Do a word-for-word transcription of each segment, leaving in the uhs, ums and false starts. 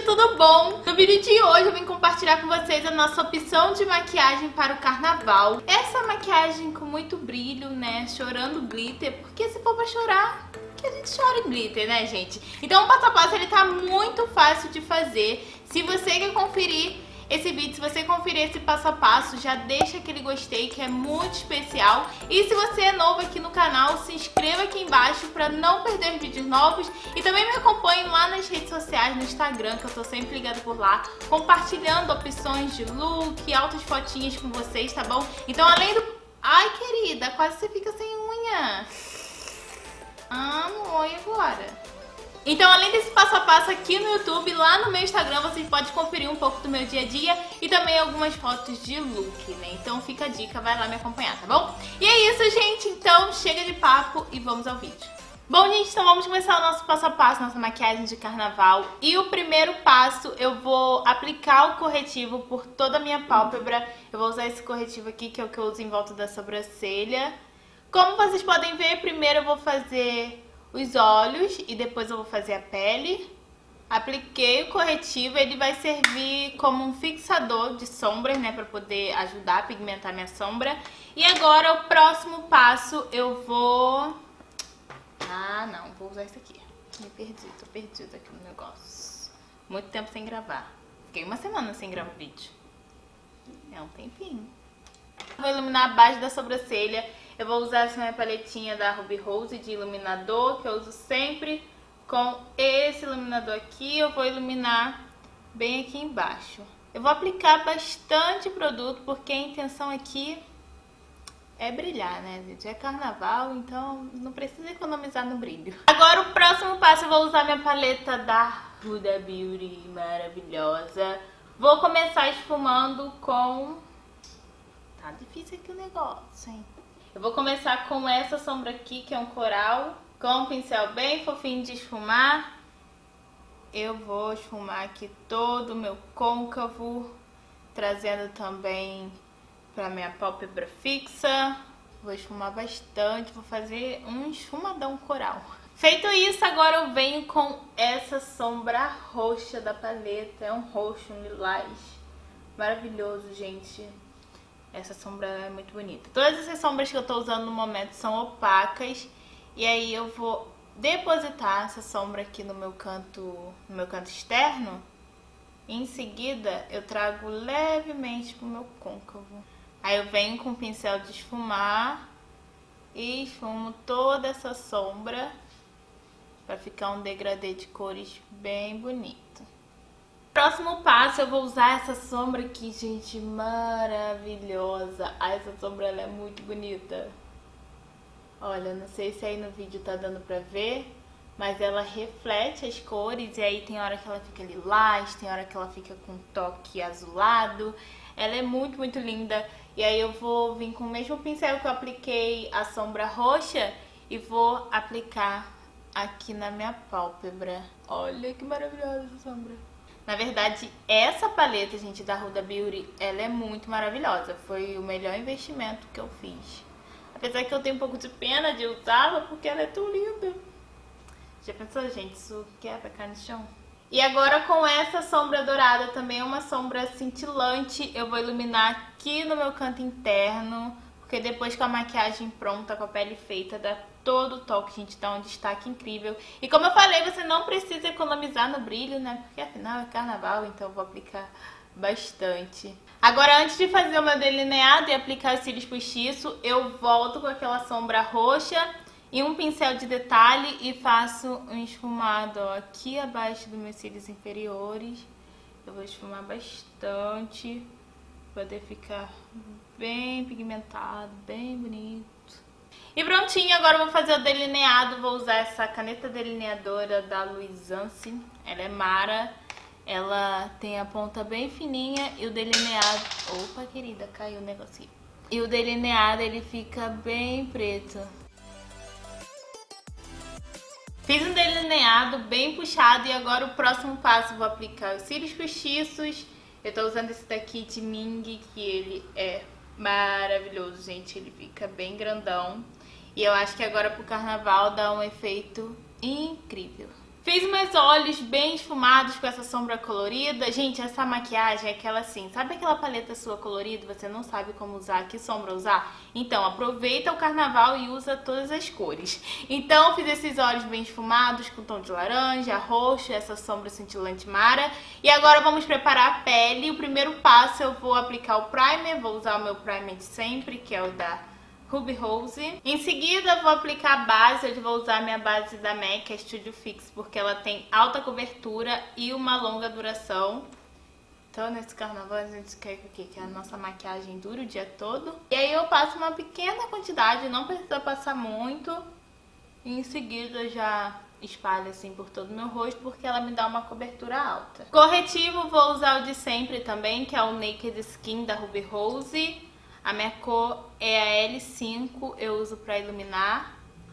tudo bom? No vídeo de hoje eu vim compartilhar com vocês a nossa opção de maquiagem para o carnaval. Essa maquiagem com muito brilho, né, chorando glitter, porque se for pra chorar, que a gente chora em glitter, né, gente? Então o passo a passo ele tá muito fácil de fazer. Se você quer conferir esse vídeo, se você conferir esse passo a passo, já deixa aquele gostei que é muito especial. E se você é novo aqui no canal, se inscreva aqui embaixo para não perder vídeos novos. E também me acompanhe lá nas redes sociais, no Instagram, que eu tô sempre ligada por lá, compartilhando opções de look, altas fotinhas com vocês, tá bom? Então além do... Ai, querida, quase você fica sem unha. Ah, amor, e agora? Então, além desse passo a passo aqui no YouTube, lá no meu Instagram você pode conferir um pouco do meu dia a dia e também algumas fotos de look, né? Então fica a dica, vai lá me acompanhar, tá bom? E é isso, gente. Então chega de papo e vamos ao vídeo. Bom, gente, então vamos começar o nosso passo a passo, nossa maquiagem de carnaval. E o primeiro passo, eu vou aplicar o corretivo por toda a minha pálpebra. Eu vou usar esse corretivo aqui, que é o que eu uso em volta da sobrancelha. Como vocês podem ver, primeiro eu vou fazer os olhos e depois eu vou fazer a pele. Apliquei o corretivo, ele vai servir como um fixador de sombras, né, para poder ajudar a pigmentar minha sombra. E agora o próximo passo eu vou... Ah, não, vou usar isso aqui. Me perdi, tô perdida aqui no negócio. Muito tempo sem gravar. Fiquei uma semana sem gravar vídeo. É um tempinho. Vou iluminar a base da sobrancelha. Eu vou usar essa minha paletinha da Ruby Rose de iluminador, que eu uso sempre. Com esse iluminador aqui, eu vou iluminar bem aqui embaixo. Eu vou aplicar bastante produto, porque a intenção aqui é brilhar, né, gente? É carnaval, então não precisa economizar no brilho. Agora o próximo passo, eu vou usar minha paleta da Huda Beauty, maravilhosa. Vou começar esfumando com... Tá difícil aqui o negócio, hein? Eu vou começar com essa sombra aqui, que é um coral, com um pincel bem fofinho de esfumar. Eu vou esfumar aqui todo o meu côncavo, trazendo também para minha pálpebra fixa. Vou esfumar bastante, vou fazer um esfumadão coral. Feito isso, agora eu venho com essa sombra roxa da paleta. É um roxo, um lilás. Maravilhoso, gente. Essa sombra é muito bonita. Todas essas sombras que eu tô usando no momento são opacas. E aí eu vou depositar essa sombra aqui no meu canto, no meu canto externo. E em seguida eu trago levemente pro meu côncavo. Aí eu venho com o pincel de esfumar e esfumo toda essa sombra para ficar um degradê de cores bem bonito. Próximo passo, eu vou usar essa sombra aqui, gente, maravilhosa. Ah, essa sombra ela é muito bonita. Olha, não sei se aí no vídeo tá dando pra ver, mas ela reflete as cores e aí tem hora que ela fica lilás, tem hora que ela fica com um toque azulado. Ela é muito, muito linda. E aí eu vou vir com o mesmo pincel que eu apliquei a sombra roxa e vou aplicar aqui na minha pálpebra. Olha que maravilhosa essa sombra. Na verdade, essa paleta, gente, da Huda Beauty, ela é muito maravilhosa. Foi o melhor investimento que eu fiz. Apesar que eu tenho um pouco de pena de usá-la, porque ela é tão linda. Já pensou, gente? Isso quebra, cai no chão. E agora com essa sombra dourada, também é uma sombra cintilante, eu vou iluminar aqui no meu canto interno. Porque depois com a maquiagem pronta, com a pele feita, dá todo o toque, gente, dá um destaque incrível. E como eu falei, você não precisa economizar no brilho, né? Porque afinal é carnaval, então eu vou aplicar bastante. Agora, antes de fazer o meu delineado e aplicar os cílios postiços, eu volto com aquela sombra roxa e um pincel de detalhe e faço um esfumado, ó, aqui abaixo dos meus cílios inferiores. Eu vou esfumar bastante, pra poder ficar bem pigmentado, bem bonito. E prontinho, agora eu vou fazer o delineado. Vou usar essa caneta delineadora da Luisance. Ela é Mara. Ela tem a ponta bem fininha e o delineado... Opa, querida, caiu o negocinho. E o delineado, ele fica bem preto. Fiz um delineado bem puxado e agora o próximo passo eu vou aplicar os cílios postiços. Eu tô usando esse daqui de Ming, que ele é maravilhoso, gente. Ele fica bem grandão. E eu acho que agora pro carnaval dá um efeito incrível. Fiz meus olhos bem esfumados com essa sombra colorida. Gente, essa maquiagem é aquela assim, sabe aquela paleta sua colorida, você não sabe como usar, que sombra usar? Então, aproveita o carnaval e usa todas as cores. Então, fiz esses olhos bem esfumados com tom de laranja, roxo, essa sombra cintilante Mara. E agora vamos preparar a pele. O primeiro passo eu vou aplicar o primer, vou usar o meu primer de sempre, que é o da Ruby Rose. Em seguida vou aplicar a base, eu vou usar a minha base da MAC, a Studio Fix, porque ela tem alta cobertura e uma longa duração. Então nesse carnaval a gente quer que o quê? Que a nossa maquiagem dure o dia todo. E aí eu passo uma pequena quantidade, não precisa passar muito. E em seguida já espalho assim por todo o meu rosto, porque ela me dá uma cobertura alta. Corretivo vou usar o de sempre também, que é o Naked Skin da Ruby Rose. A minha cor é a L cinco, eu uso pra iluminar.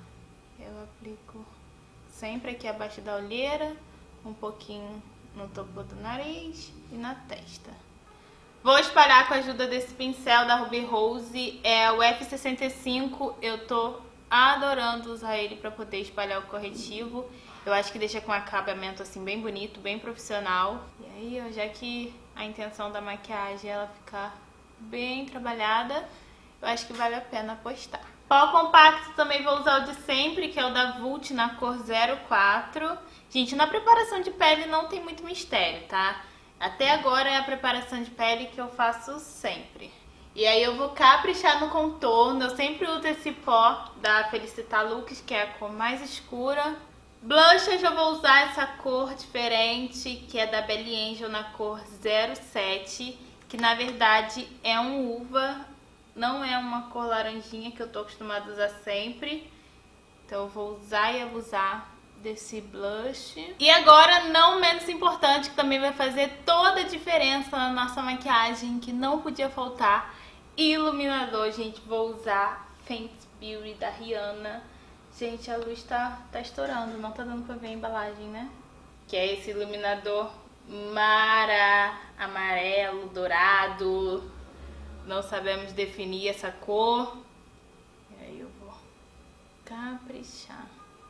Eu aplico sempre aqui abaixo da olheira, um pouquinho no topo do nariz e na testa. Vou espalhar com a ajuda desse pincel da Ruby Rose, é o F sessenta e cinco, eu tô adorando usar ele pra poder espalhar o corretivo. Eu acho que deixa com acabamento assim bem bonito, bem profissional. E aí, ó, já que a intenção da maquiagem é ela ficar bem trabalhada, eu acho que vale a pena apostar. Pó compacto também vou usar o de sempre, que é o da Vult na cor zero quatro. Gente, na preparação de pele não tem muito mistério, tá? Até agora é a preparação de pele que eu faço sempre. E aí eu vou caprichar no contorno, eu sempre uso esse pó da Felicita Looks, que é a cor mais escura. Blush eu já vou usar essa cor diferente, que é da Belly Angel na cor zero sete. Que na verdade é um uva, não é uma cor laranjinha que eu tô acostumada a usar sempre. Então eu vou usar e abusar desse blush. E agora, não menos importante, que também vai fazer toda a diferença na nossa maquiagem, que não podia faltar, iluminador, gente. Vou usar Fenty Beauty da Rihanna. Gente, a luz tá, tá estourando, não tá dando pra ver a embalagem, né? Que é esse iluminador Mara, amarelo, dourado, não sabemos definir essa cor. E aí eu vou caprichar.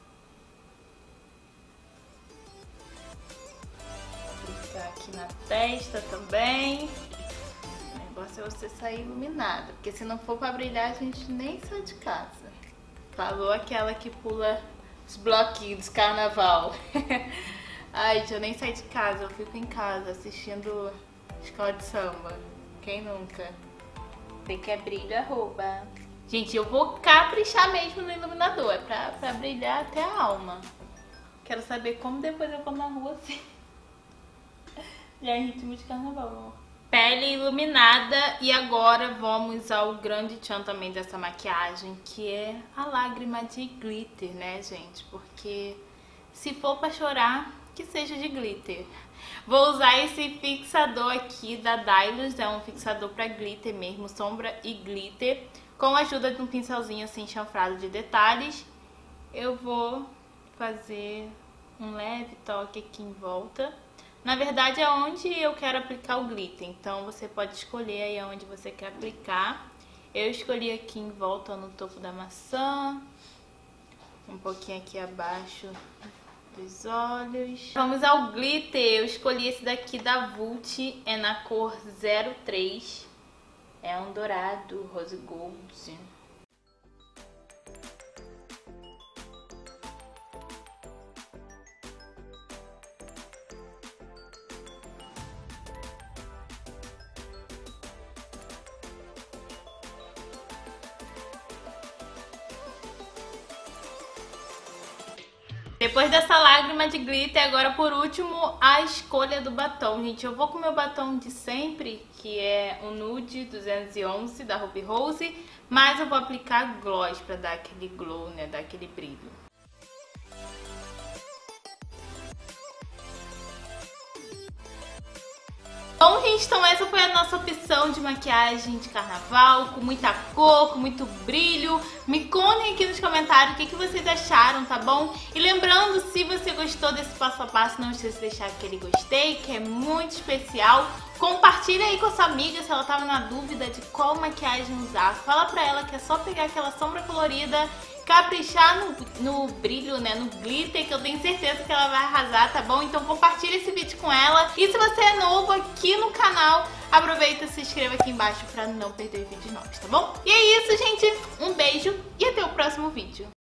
Vou aplicar aqui na testa também. O negócio é você sair iluminada, porque se não for pra brilhar a gente nem sai de casa. Falou aquela que pula os bloquinhos do carnaval. Ai, gente, eu nem saio de casa, eu fico em casa assistindo escola de samba. Quem nunca? Tem que é brilho, arroba. Gente, eu vou caprichar mesmo no iluminador, é pra, pra brilhar até a alma. Quero saber como depois eu vou na rua assim. Já em ritmo de carnaval, amor. Pele iluminada, e agora vamos ao grande tchan também dessa maquiagem, que é a lágrima de glitter, né, gente? Porque se for pra chorar, que seja de glitter. Vou usar esse fixador aqui da Dylos, é um fixador pra glitter mesmo, sombra e glitter. Com a ajuda de um pincelzinho assim chanfrado de detalhes, eu vou fazer um leve toque aqui em volta. Na verdade é onde eu quero aplicar o glitter, então você pode escolher aí onde você quer aplicar. Eu escolhi aqui em volta no topo da maçã, um pouquinho aqui abaixo dos olhos. Vamos ao glitter, eu escolhi esse daqui da Vult, é na cor zero três, é um dourado, rose gold. Depois dessa lágrima de glitter, agora por último a escolha do batom. Gente, eu vou com o meu batom de sempre, que é o Nude duzentos e onze da Ruby Rose, mas eu vou aplicar gloss pra dar aquele glow, né, dar aquele brilho. Bom, gente, então essa foi a nossa opção de maquiagem de carnaval, com muita cor, com muito brilho. Me contem aqui nos comentários o que, que vocês acharam, tá bom? E lembrando, se você gostou desse passo a passo, não esqueça de deixar aquele gostei, que é muito especial. Compartilha aí com a sua amiga se ela tava na dúvida de qual maquiagem usar. Fala pra ela que é só pegar aquela sombra colorida caprichar no, no brilho, né, no glitter, que eu tenho certeza que ela vai arrasar, tá bom? Então compartilha esse vídeo com ela. E se você é novo aqui no canal, aproveita e se inscreva aqui embaixo pra não perder vídeos novos, tá bom? E é isso, gente. Um beijo e até o próximo vídeo.